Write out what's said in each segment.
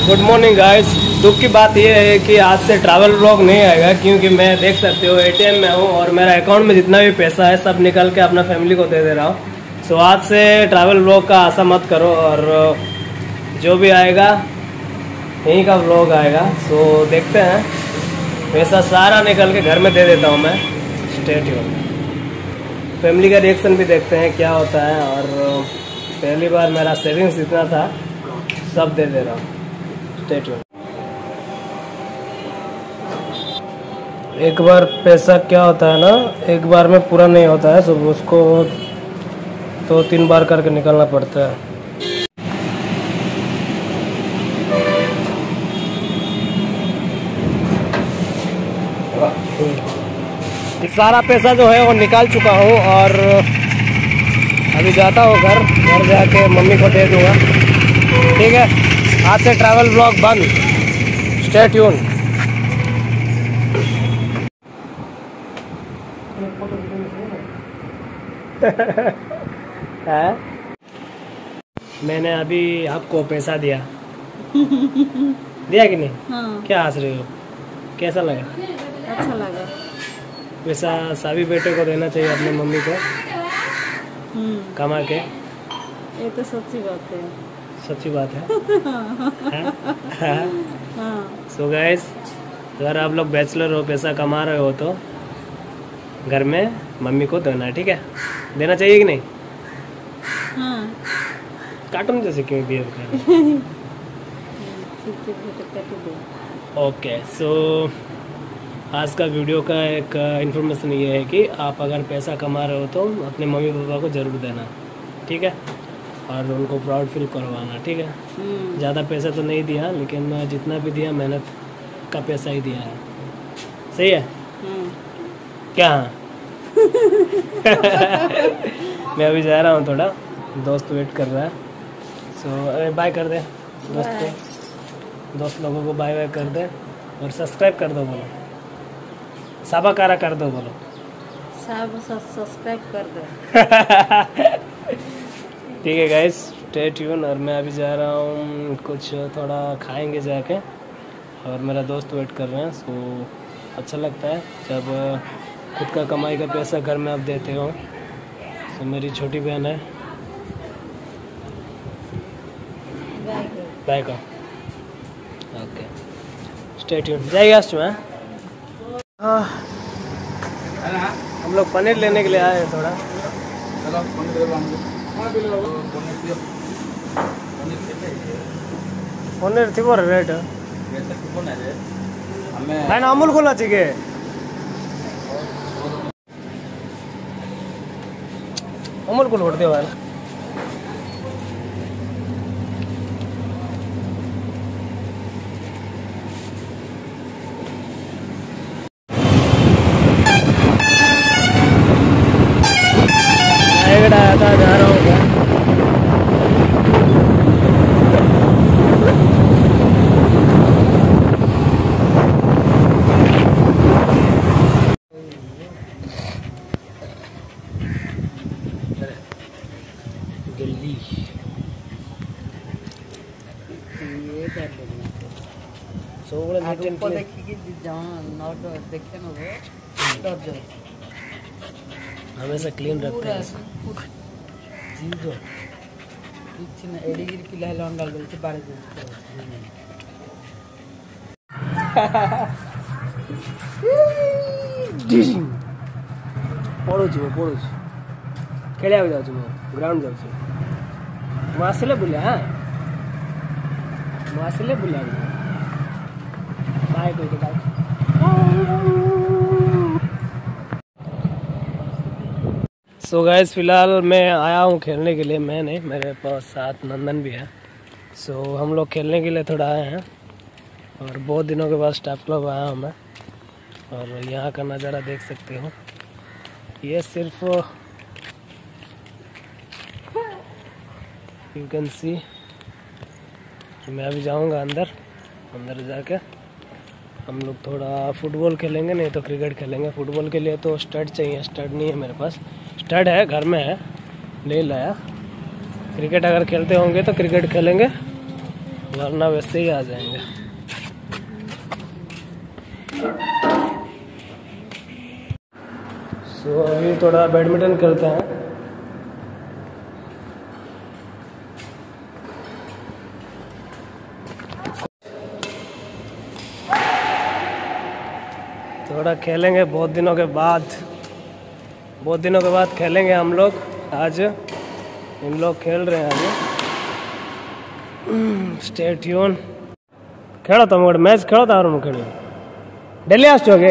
Good morning guys. दुख की बात यह है कि आज से ट्रैवल व्लॉग नहीं आएगा, क्योंकि मैं देख सकते हो एटीएम में हूँ और मेरा अकाउंट में जितना भी पैसा है सब निकल के अपना फैमिली को दे दे रहा हूँ। सो आज से ट्रैवल व्लॉग का आशा मत करो और जो भी आएगा यहीं का व्लॉग आएगा। सो देखते हैं, पैसा सारा निकल के घर में दे देता हूँ मैं। Stay tune. फैमिली का रिएक्शन भी देखते हैं क्या होता है। और पहली बार मेरा सेविंग्स इतना था, सब दे दे रहा हूँ। Stay tune. एक बार पैसा क्या होता है ना, एक बार में पूरा नहीं होता है, सब उसको 2-3 बार करके निकालना पड़ता है। सारा पैसा जो है वो निकाल चुका हूँ और अभी जाता हूँ घर जाके मम्मी को दे दूँगा। ठीक है, आज से ट्रैवल व्लॉग बंद। Stay tune. मैंने अभी आपको पैसा दिया दिया कि नहीं? हाँ। क्या हंस रहे हो? कैसा लगा? अच्छा लगा। पैसा सभी बेटे को देना चाहिए, अपने मम्मी को कमा के। ये तो सच्ची बात है। सच्ची बात है। सो गाइस, अगर आप लोग बैचलर हो, पैसा कमा रहे हो तो घर में मम्मी को देना है। ठीक है, देना चाहिए कि नहीं? हाँ। कार्टून जैसे क्यों बिहेव कर ओके। सो आज का वीडियो का एक इन्फॉर्मेशन ये है कि आप अगर पैसा कमा रहे हो तो अपने मम्मी पापा को ज़रूर देना। ठीक है, और उनको प्राउड फील करवाना। ठीक है, ज़्यादा पैसा तो नहीं दिया, लेकिन जितना भी दिया मेहनत का पैसा ही दिया है। सही है क्या? मैं अभी जा रहा हूँ, थोड़ा दोस्त वेट कर रहा है। सो बाय कर दे दोस्त लोगों को, बाय बाय कर दे और सब्सक्राइब कर दो। बोलो साबा कारा कर दो। बोलो सब सब्सक्राइब कर दो। ठीक है गाइस, स्टे ट्यून। और मैं अभी जा रहा हूँ, कुछ थोड़ा खाएंगे जाके, और मेरा दोस्त वेट कर रहे हैं। सो अच्छा लगता है जब खुद का कमाई का पैसा घर में आप देते हो। सो मेरी छोटी बहन है। बाय का। Okay, stay tuned. जय गैस में हम लोग पनीर लेने के लिए आए हैं थोड़ा। पनीर थी वो रेट है ना, अमूल खोला चाहिए। अमूल को लौट दे भाई। जा रहा हूँ क्या? गली ये कर लेंगे। सोगड़ा नीचे को देखिए जहाँ नॉट देखे ना वो डर जाए। हमेशा क्लीन रखते हैं इसको। जीजो इच्छा एडिगिर की लहला अंडल बोलते बारे बोलते पड़ोची पड़ोची खेलिया जाऊँ मैं ग्राउंड जाऊँ मासिले बुलिया। हाँ मासिले बुलिया बाय कोई बाय। सो गाइस, फिलहाल मैं आया हूँ खेलने के लिए। मैं नहीं, मेरे पास साथ नंदन भी है। सो हम लोग खेलने के लिए थोड़ा आए हैं और बहुत दिनों के बाद स्टाफ क्लब आया हूँ मैं। और यहाँ का नज़ारा देख सकते हो। ये सिर्फ यू कैन सी। मैं अभी जाऊँगा अंदर जाके हम लोग थोड़ा फुटबॉल खेलेंगे, नहीं तो क्रिकेट खेलेंगे। फुटबॉल के लिए तो स्टड चाहिए, स्टड नहीं है मेरे पास। स्टड है घर में है, ले लाया। क्रिकेट अगर खेलते होंगे तो क्रिकेट खेलेंगे, वरना वैसे ही आ जाएंगे। सो अभी थोड़ा बैडमिंटन खेलते हैं। थोड़ा खेलेंगे बहुत दिनों के बाद खेलेंगे हम लोग। आज इन लोग खेल रहे हैं अभी। Stay tuned. खेलो तुम मैच खेलो तार खेलो डेली आसोगे।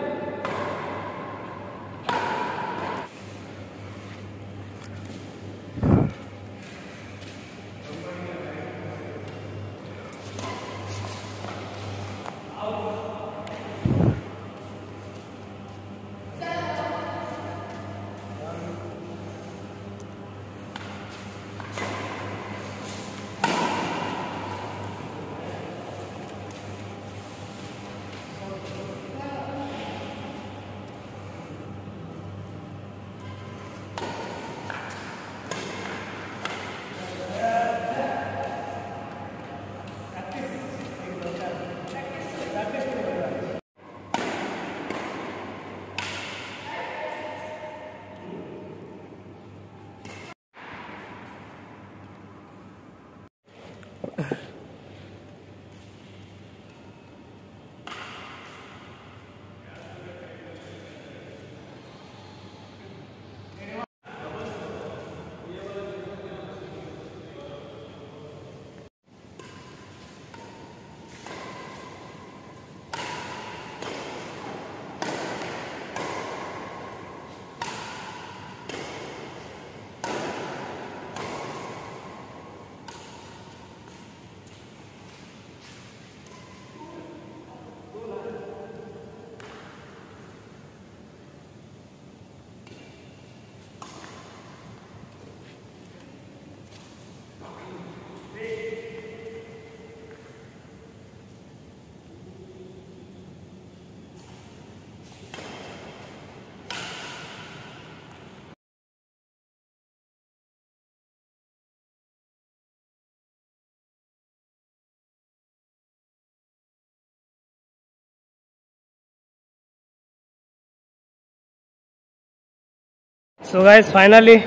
So guys, finally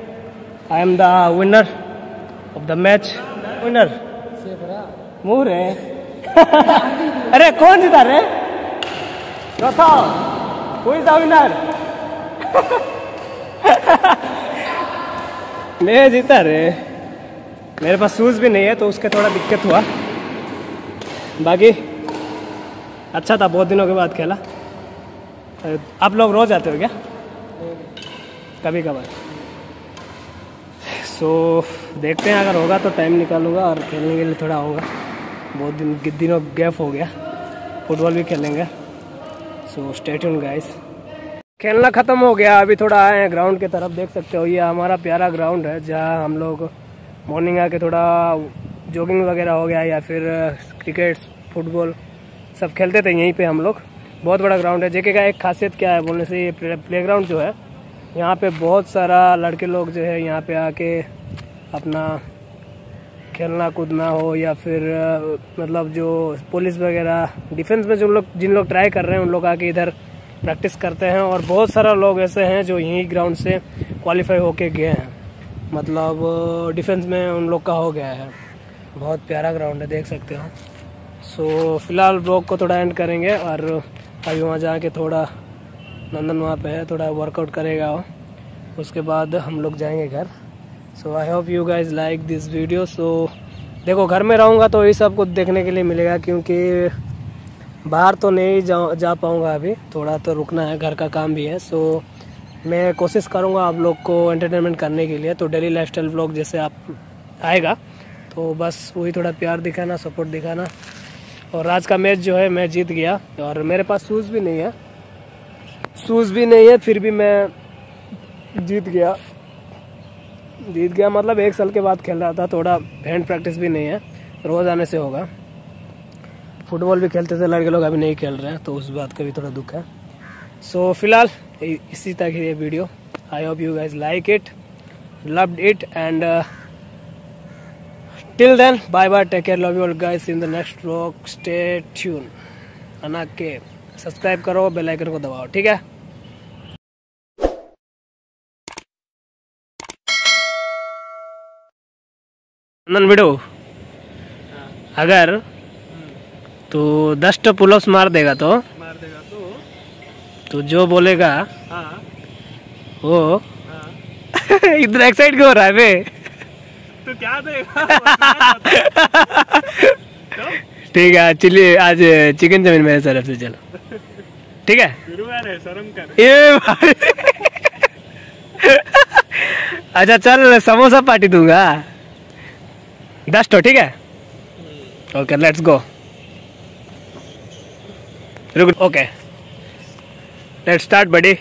I am the winner of the match. Winner. मोर है। अरे कौन जीता रे? चौथा। Who is the winner? मैं जीता रे। मेरे पास शूज भी नहीं है तो उसके थोड़ा दिक्कत हुआ। बाकी अच्छा था, बहुत दिनों के बाद खेला। आप लोग रोज आते हो क्या? कभी कभार। सो देखते हैं, अगर होगा तो टाइम निकालूंगा और खेलने के लिए थोड़ा आऊँगा। बहुत दिनों गैप हो गया। फुटबॉल भी खेलेंगे। So stay tuned guys. खेलना ख़त्म हो गया, अभी थोड़ा आए हैं ग्राउंड की तरफ। देख सकते हो ये हमारा प्यारा ग्राउंड है जहाँ हम लोग मॉर्निंग आके थोड़ा जॉगिंग वगैरह हो गया या फिर क्रिकेट फुटबॉल सब खेलते थे यहीं पे हम लोग। बहुत बड़ा ग्राउंड है। जेके का एक खासियत क्या है बोलने से, ये प्लेग्राउंड जो है यहाँ पे बहुत सारा लड़के लोग जो है यहाँ पे आके अपना खेलना कूदना हो या फिर मतलब जो पुलिस वगैरह डिफेंस में जिन लोग ट्राई कर रहे हैं उन लोग आके इधर प्रैक्टिस करते हैं। और बहुत सारा लोग ऐसे हैं जो यहीं ग्राउंड से क्वालिफाई होके गए हैं, मतलब डिफेंस में उन लोग का हो गया है। बहुत प्यारा ग्राउंड है, देख सकते हो। सो फिलहाल ब्लॉग को थोड़ा एंड करेंगे और अभी वहाँ जाके थोड़ा नंदन वहाँ पे है, थोड़ा वर्कआउट करेगा वो, उसके बाद हम लोग जाएंगे घर। So I hope you guys like this video. So देखो घर में रहूँगा तो ये सब कुछ देखने के लिए मिलेगा, क्योंकि बाहर तो नहीं जा पाऊँगा अभी, थोड़ा तो रुकना है, घर का काम भी है। सो मैं कोशिश करूँगा आप लोग को एंटरटेनमेंट करने के लिए। तो डेली लाइफस्टाइल व्लॉग जैसे आप आएगा तो बस वही थोड़ा प्यार दिखाना, सपोर्ट दिखाना। और आज का मैच जो है मैं जीत गया और मेरे पास शूज़ भी नहीं है, फिर भी मैं जीत गया मतलब 1 साल के बाद खेल रहा था। थोड़ा हैंड प्रैक्टिस भी नहीं है, रोज़ आने से होगा। फुटबॉल भी खेलते थे लड़के लोग, अभी नहीं खेल रहे हैं तो उस बात का भी थोड़ा दुख है। सो फिलहाल इसी तक ये video. I hope you guys like it, loved it and till then bye bye, take care, love you all guys, in the next vlog, stay tuned. अना के सब्सक्राइब करो, बेल आइकन को दबाओ, ठीक है। नंदन बिडू, अगर तू 10 पुलअप्स मार देगा तो तू जो बोलेगा वो इतना एक्साइट क्यों हो रहा है बे? तो क्या देगा? ठीक है, चलिए आज चिकन चाउमीन मेरे तरफ से, चलो ठीक है। गुरुवार है, शर्म कर। ये भाई अच्छा चल, समोसा पार्टी दूंगा 10 तो, ठीक है। ओके लेट्स गो, रुक, okay let's start buddy.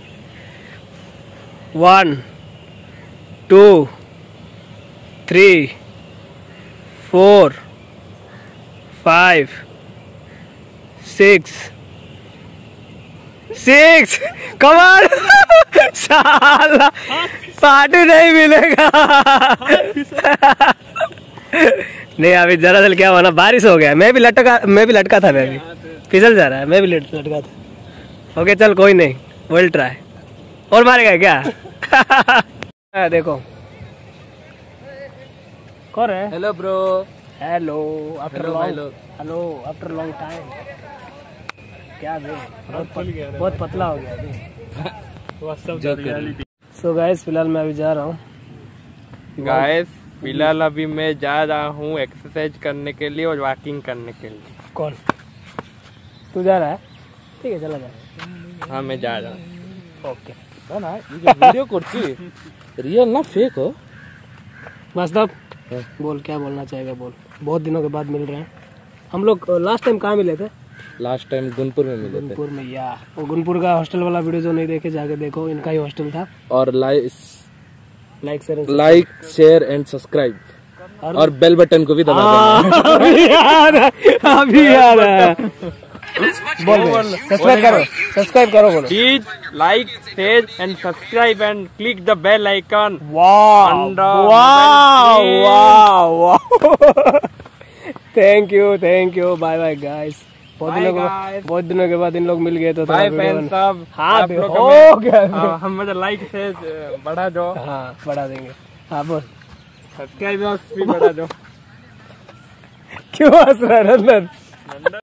1 2 3 4 5 6 come on साला पार्टी नहीं मिलेगा। नहीं अभी दरअसल क्या हुआ ना, बारिश हो गया, मैं भी लटका था, मैं भी फिसल जा रहा है, मैं भी लटका था। ओके चल कोई नहीं, विल ट्राई। और मारेगा क्या? देखो कौन है? Hello bro. Hello after Hello, my long, love. Hello after long time. क्या बे, बहुत पतला हो गया अभी। सो गाइस फिलहाल मैं अभी जा रहा हूँ। गाइस फिलहाल अभी मैं जा रहा हूँ एक्सरसाइज करने के लिए और वॉकिंग करने के लिए। कौन? तू जा रहा है? ठीक है चला जा। हाँ मैं जा रहा हूँ। ओके ना वीडियो करती रियल ना फेक हो। वास्तव बोल, क्या बोलना चाहेगा बोल। बहुत दिनों के बाद मिल रहे हैं हम लोग। लास्ट टाइम कहाँ मिले थे? लास्ट टाइम गुनपुर में मिले थे। गुनपुर में, या वो गुनपुर का हॉस्टल वाला वीडियो जो नहीं देखे जाके देखो, इनका ही हॉस्टल था। और लाइक शेयर एंड सब्सक्राइब और बेल बटन को भी दबा देना। अभी याद है। बोल सब्सक्राइब करो बोलो। Please like share and subscribe and click the bell icon. Thank you bye bye guys. बहुत दिनों के बाद इन लोग मिल गए तो बाय फ्रेंड्स सब। हाँ आप लोग हो गया। हम मुझे लाइक शेयर बढ़ा दो। हाँ बढ़ा देंगे। हाँ बोल, सब्सक्राइब भी बढ़ा दो। क्यों हंस रहा है नंदन?